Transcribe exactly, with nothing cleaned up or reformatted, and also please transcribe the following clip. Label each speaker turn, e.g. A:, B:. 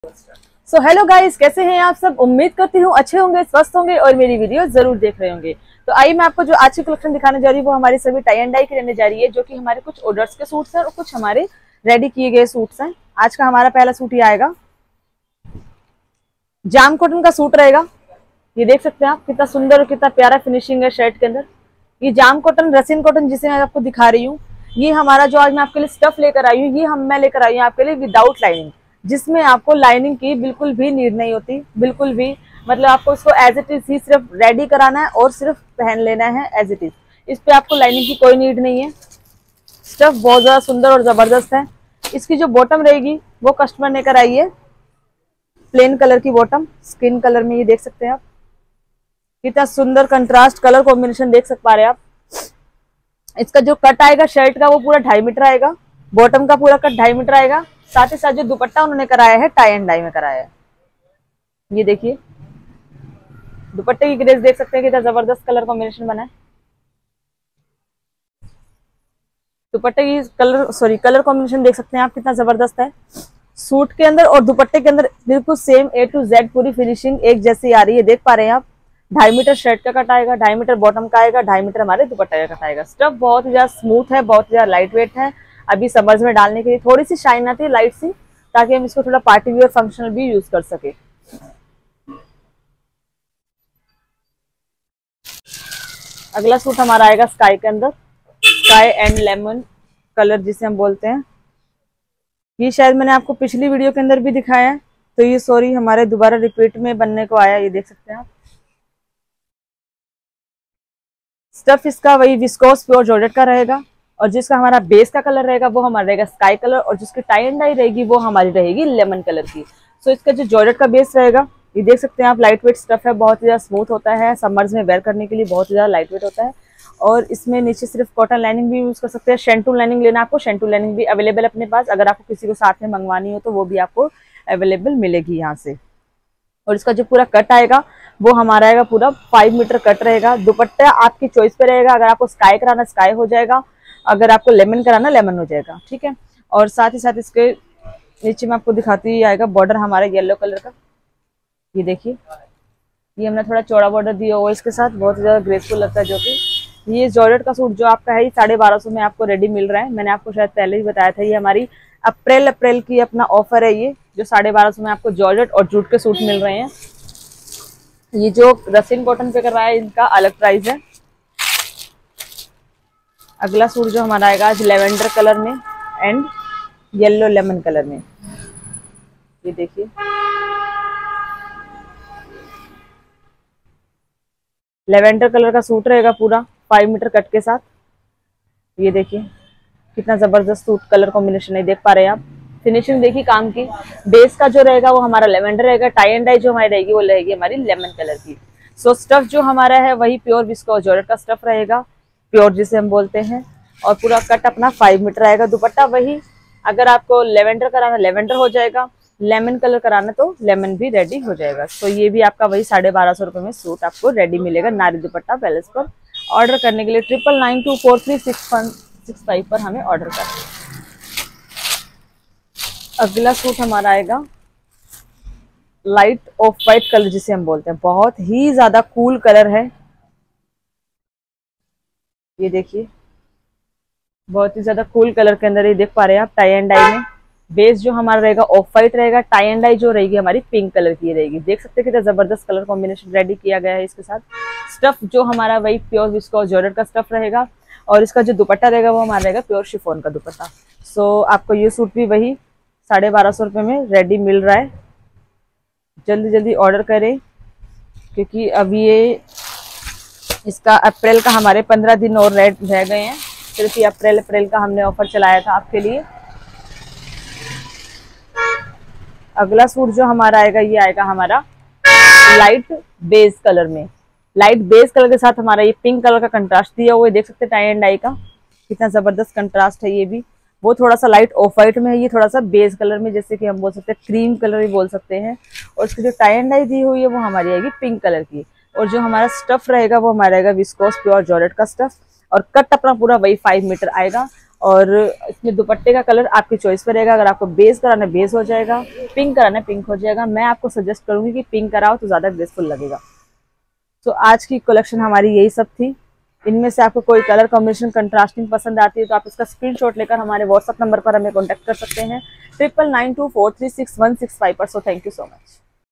A: So hello guys, कैसे हैं आप सब। उम्मीद करती हूँ अच्छे होंगे, स्वस्थ होंगे और मेरी वीडियो जरूर देख रहे होंगे। तो आइए मैं आपको जो आज की कलेक्शन दिखाने जा रही हूँ वो हमारी सभी टाई एंड डाई की रहने जा रही है, जो कि हमारे कुछ ऑर्डर्स के सूट्स हैं और कुछ हमारे रेडी किए गए सूट्स हैं। आज का हमारा पहला सूट ये आएगा, जाम कॉटन का सूट रहेगा। ये देख सकते हैं आप कितना सुंदर और कितना प्यारा फिनिशिंग है शर्ट के अंदर। ये जाम कॉटन, रसिन कॉटन जिसे मैं आपको दिखा रही हूँ, ये हमारा जो आज मैं आपके लिए स्टफ लेकर आई हूँ, ये हम मैं लेकर आई हूँ आपके लिए विदाउट लाइनिंग, जिसमें आपको लाइनिंग की बिल्कुल भी नीड नहीं होती, बिल्कुल भी। मतलब आपको इसको एज इट इज ही सिर्फ रेडी कराना है और सिर्फ पहन लेना है एज इट इज। इस पे आपको लाइनिंग की कोई नीड नहीं है। स्टफ बहुत ज्यादा सुंदर और जबरदस्त है। इसकी जो बॉटम रहेगी वो कस्टमर लेकर आई है प्लेन कलर की बॉटम, स्किन कलर में। ये देख सकते हैं आप कितना सुंदर कंट्रास्ट कलर कॉम्बिनेशन देख सक पा रहे हैं आप। इसका जो कट आएगा शर्ट का वो पूरा ढाई मीटर आएगा, बॉटम का पूरा कट ढाई मीटर आएगा। साथ ही साथ जो दुपट्टा उन्होंने कराया है टाई एंड डाई में कराया है। ये देखिए दुपट्टे की ग्रेस देख सकते हैं कितना जबरदस्त कलर कॉम्बिनेशन बना है। दुपट्टे की कलर सॉरी कलर कॉम्बिनेशन देख सकते हैं आप कितना जबरदस्त है। सूट के अंदर और दुपट्टे के अंदर बिल्कुल सेम ए टू जेड पूरी फिनिशिंग एक जैसी आ रही है, देख पा रहे हैं आप। ढाई मीटर शर्ट का कट आएगा, ढाई मीटर बॉटम का आएगा, ढाई मीटर हमारे दुपट्टे का कट आएगा। स्टफ बहुत ही ज्यादा स्मूथ है, बहुत ही ज्यादा लाइट वेट है। अभी समर्स में डालने के लिए थोड़ी सी शाइन आती है लाइट सी, ताकि हम इसको थोड़ा पार्टी वेयर फंक्शनल भी यूज कर सके। अगला सूट हमारा आएगा स्काई के अंदर, स्काई एंड लेमन कलर जिसे हम बोलते हैं। ये शायद मैंने आपको पिछली वीडियो के अंदर भी दिखाया है, तो ये सॉरी हमारे दोबारा रिपीट में बनने को आया। ये देख सकते हैं आप। स्टफ इसका वही विस्कोस प्योर जॉर्जेट का रहेगा, और जिसका हमारा बेस का कलर रहेगा वो हमारा रहेगा स्काई कलर, और जिसकी टाई एंड डाई रहेगी वो हमारी रहेगी लेमन कलर की। सो इसका जो जॉर्जेट का बेस रहेगा, ये देख सकते हैं आप, लाइट वेट स्टफ है, बहुत ही ज्यादा स्मूथ होता है, समर्स में वेयर करने के लिए बहुत ही ज्यादा लाइट वेट होता है। और इसमें नीचे सिर्फ कॉटन लाइनिंग भी यूज कर सकते हैं। शेंटू लाइनिंग लेना आपको, शेंटू लाइनिंग भी अवेलेबल अपने पास, अगर आपको किसी को साथ में मंगवानी हो तो वो भी आपको अवेलेबल मिलेगी यहाँ से। और इसका जो पूरा कट आएगा वो हमारा आएगा पूरा फाइव मीटर कट रहेगा। दुपट्टा आपकी चॉइस पे रहेगा, अगर आपको स्काई कराना स्काई हो जाएगा, अगर आपको लेमन कराना लेमन हो जाएगा, ठीक है। और साथ ही साथ इसके नीचे में आपको दिखाती ही आएगा बॉर्डर हमारा येलो कलर का। ये देखिए ये हमने थोड़ा चौड़ा बॉर्डर दिया हुआ इसके साथ, बहुत ज्यादा ग्रेसफुल लगता है। जो कि ये जॉर्जेट का सूट जो आपका है साढ़े बारह सौ में आपको रेडी मिल रहा है। मैंने आपको शायद पहले ही बताया था, ये हमारी अप्रैल अप्रैल की अपना ऑफर है, ये जो साढ़े बारह सौ में आपको जॉर्जेट और जूट के सूट मिल रहे हैं। ये जो रसिन कॉटन पे कर रहा है इनका अलग प्राइस है। अगला सूट जो हमारा आएगा आज लेवेंडर कलर में एंड येलो लेमन कलर में। ये देखिए लेवेंडर कलर का सूट रहेगा पूरा फाइव मीटर कट के साथ। ये देखिए कितना जबरदस्त सूट कलर कॉम्बिनेशन है, देख पा रहे हैं आप। फिनिशिंग देखिए काम की। बेस का जो रहेगा वो हमारा लेवेंडर रहेगा, टाई एंड डाई जो हमारी रहेगी वो रहेगी हमारी लेमन कलर की। सो स्टफ जो हमारा है वही प्योर विस्कोस जॉर्जेट का स्टफ रहेगा, प्योर जिसे हम बोलते हैं। और पूरा कट अपना फाइव मीटर आएगा। दुपट्टा वही, अगर आपको लेवेंडर कराना लेवेंडर हो जाएगा, लेमन कलर कराना तो लेमन भी रेडी हो जाएगा। तो ये भी आपका वही साढ़े बारह सौ रुपए में सूट आपको रेडी मिलेगा नारी दुपट्टा पैलेस पर। ऑर्डर करने के लिए triple nine two four three six one six five पर हमें ऑर्डर करें। अगला सूट हमारा आएगा लाइट ऑफ वाइट कलर जिसे हम बोलते हैं, बहुत ही ज्यादा कूल कलर है। ये देखिए बहुत ही ज्यादा कूल कलर के अंदर ये देख पा रहे हैं आप, टाई एंड डाई में। बेस जो हमारा रहेगा ऑफ वाइट रहेगा, टाई एंड डाई जो रहेगी हमारी पिंक कलर की रहेगी। देख सकते हैं कितना जबरदस्त कलर कॉम्बिनेशन रेडी किया गया है इसके साथ। स्टफ जो हमारा वही प्योर विस्कोस जॉर्जेट का स्टफ रहेगा, और इसका जो दुपट्टा रहेगा वो हमारा रहेगा प्योर शिफॉन का दुपट्टा। सो आपको ये सूट भी वही साढ़े बारह सौ रुपये में रेडी मिल रहा है। जल्दी जल्दी ऑर्डर करें, क्योंकि अभी ये इसका अप्रैल का हमारे पंद्रह दिन और रह गए हैं। सिर्फ ये अप्रैल अप्रैल का हमने ऑफर चलाया था आपके लिए। अगला सूट जो हमारा आएगा ये आएगा हमारा लाइट बेस कलर में। लाइट बेस कलर के साथ हमारा ये पिंक कलर का कंट्रास्ट दिया हुआ है, देख सकते हैं टाई एंड डाई का कितना जबरदस्त कंट्रास्ट है। ये भी वो थोड़ा सा लाइट ऑफ वाइट में है, ये थोड़ा सा बेस कलर में, जैसे कि हम बोल सकते हैं क्रीम कलर भी बोल सकते हैं। और इसकी जो टाई एंड डाई दी हुई है वो हमारी आएगी पिंक कलर की। और जो हमारा स्टफ रहेगा वो हमारा रहेगा विस्कोस प्योर जॉर्जेट का स्टफ। और कट अपना पूरा वही फाइव मीटर आएगा। और इसमें दुपट्टे का कलर आपकी चॉइस पर रहेगा, अगर आपको बेस कराना बेस हो जाएगा, पिंक कराना पिंक हो जाएगा। मैं आपको सजेस्ट करूंगी कि पिंक कराओ तो ज्यादा ग्रेसफुल लगेगा। तो आज की कलेक्शन हमारी यही सब थी। इनमें से आपको कोई कलर कॉम्बिनेशन कंट्रास्टिंग पसंद आती है तो आप इसका स्क्रीनशॉट लेकर हमारे व्हाट्सएप नंबर पर हमें कॉन्टैक्ट कर सकते हैं, triple nine two four three six one six five पर। So thank you so much.